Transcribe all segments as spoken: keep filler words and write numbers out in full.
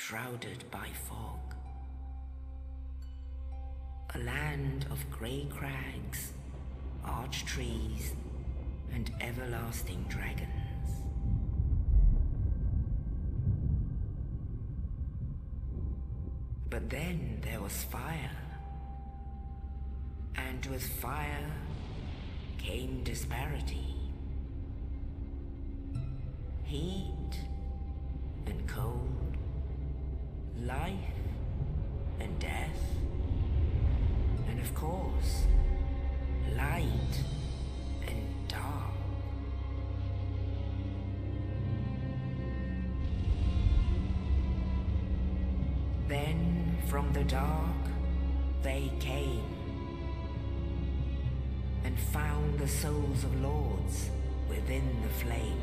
shrouded by fog. A land of grey crags, arch trees, and everlasting dragons. But then there was fire. And with fire came disparity. Heat and cold, life and death, and of course, light and dark. Then from the dark they came and found the souls of lords within the flame.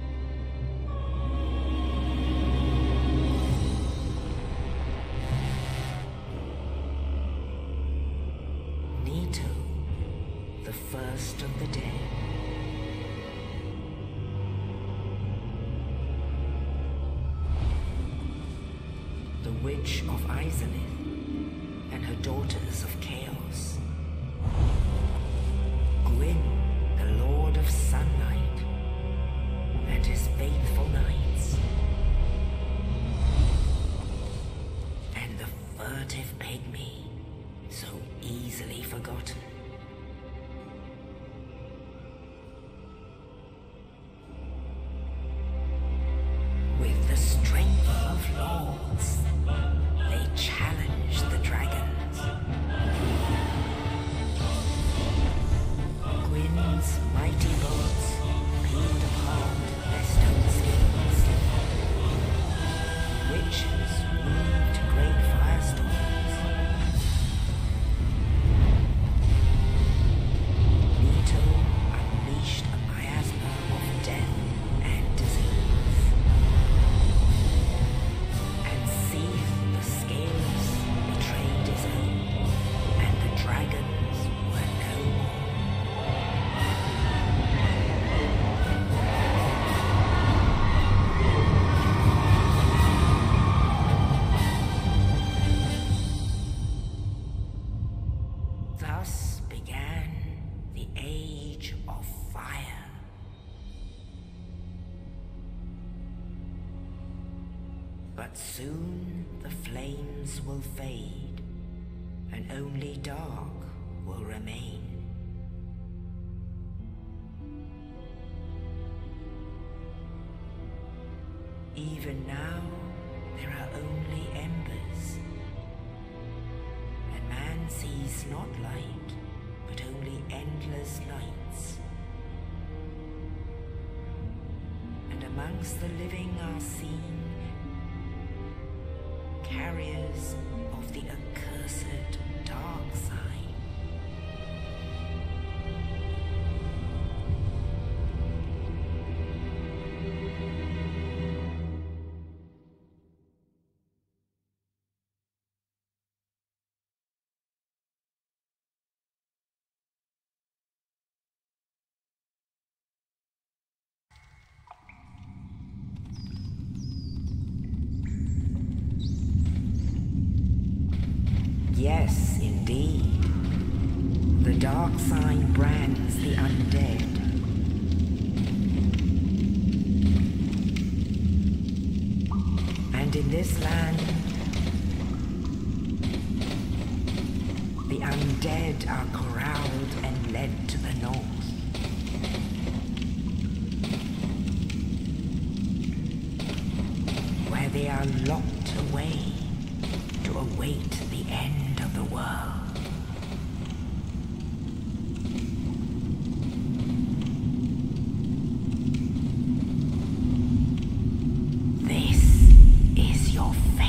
Nito, the first of the dead. The Witch of Izalith and her daughters of chaos. Gwyn, the Lord of Sunlight, and his faithful knights. And the furtive pygmy, so easily forgotten. With the strength of lords, they challenged the dragons. Gwyn's mighty bolts peeled apart their stone skins. Witches weaved great firestorms. Nito unleashed a miasma of death and disease. And Seath the Scaleless betrayed his own, and the dragons were no more. Thus began the Age of Fire. But soon the flames will fade, and only dark will remain. Even now, there are only embers, and man sees not light, but only endless nights. And amongst the living are seen carriers of the accursed dark side. Yes, indeed. The dark sign brands the undead. And in this land, the undead are corralled and led to the north. Where they are locked away to await the end of the world. This is your fate.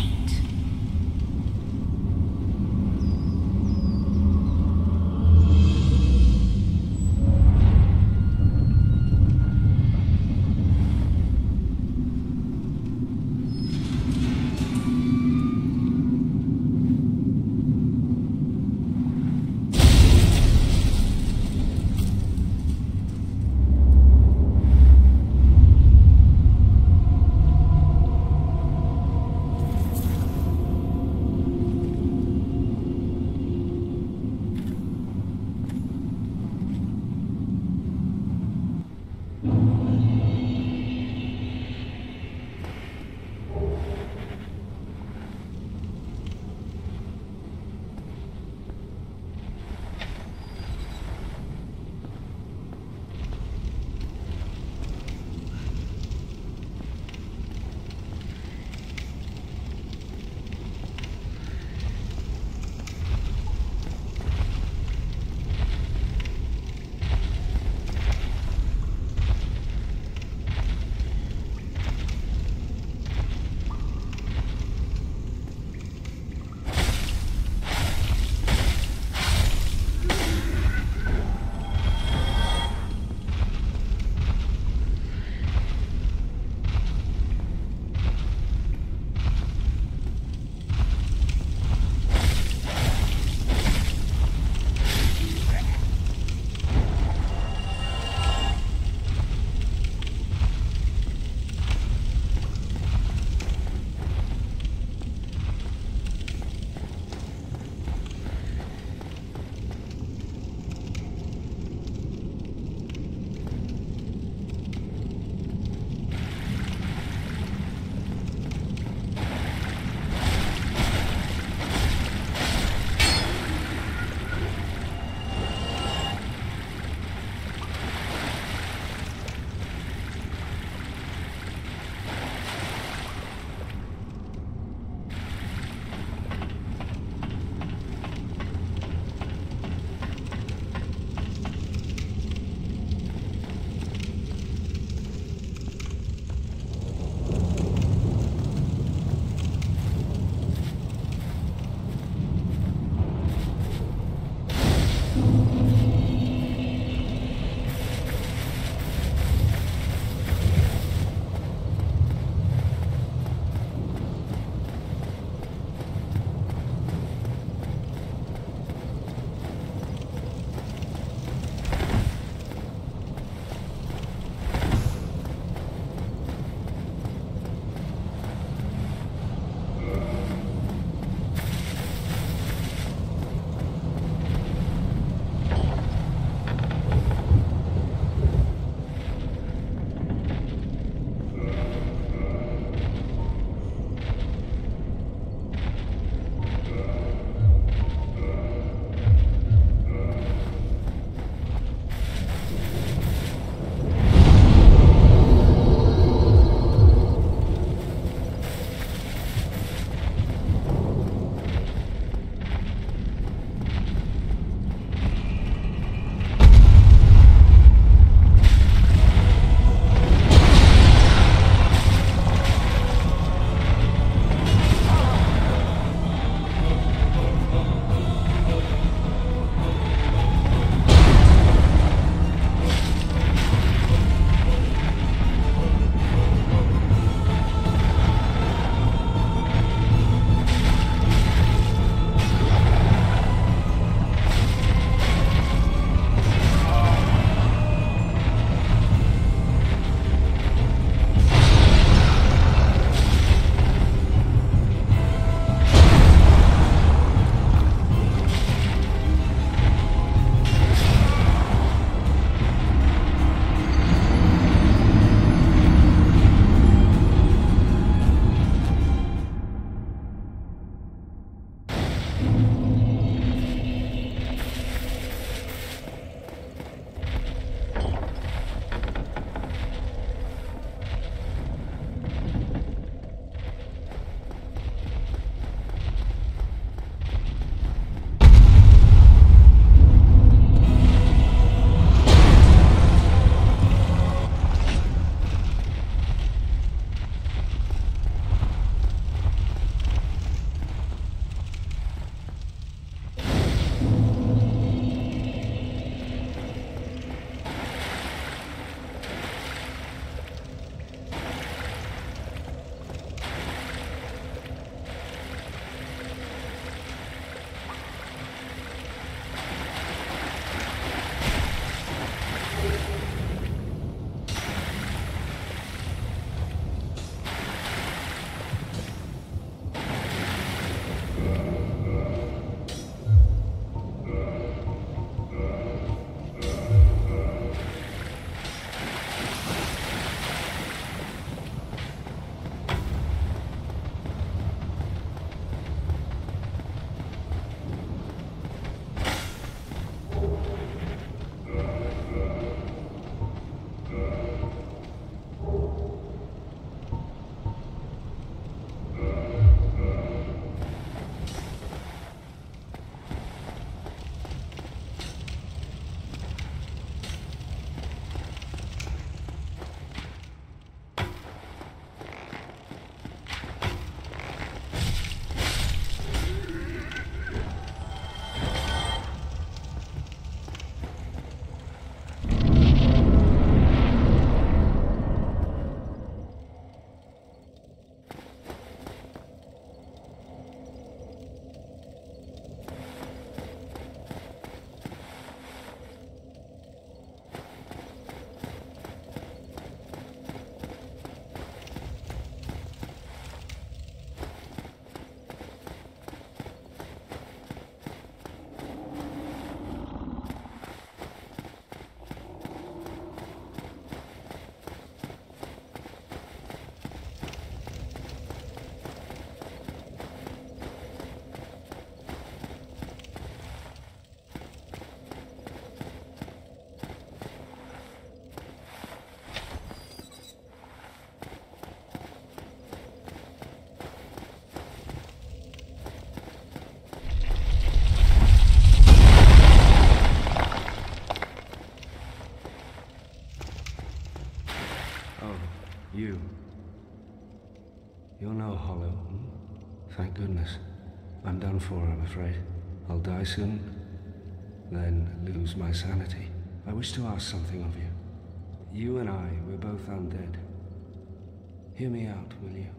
madness. I'm done for, I'm afraid. I'll die soon, then lose my sanity. I wish to ask something of you. You and I, we're both undead. Hear me out, will you?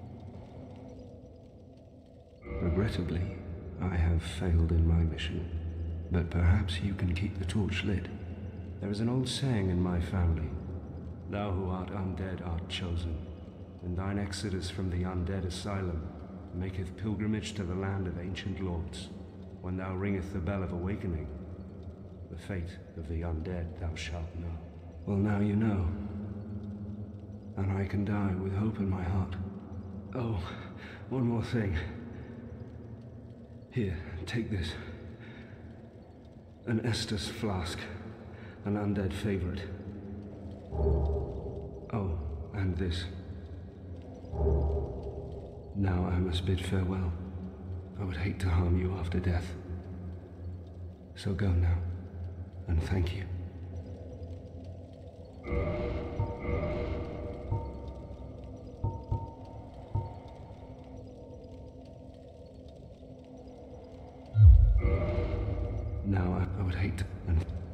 Regrettably, I have failed in my mission, but perhaps you can keep the torch lit. There is an old saying in my family, "Thou who art undead art chosen, and thine exodus from the undead asylum maketh pilgrimage to the land of ancient lords. When thou ringeth the bell of awakening, the fate of the undead thou shalt know." Well, now you know, and I can die with hope in my heart. Oh, one more thing. Here, take this. An Estus flask, an undead favorite. Oh, and this. Now I must bid farewell. I would hate to harm you after death. So go now, and thank you. Now I, I would hate to... And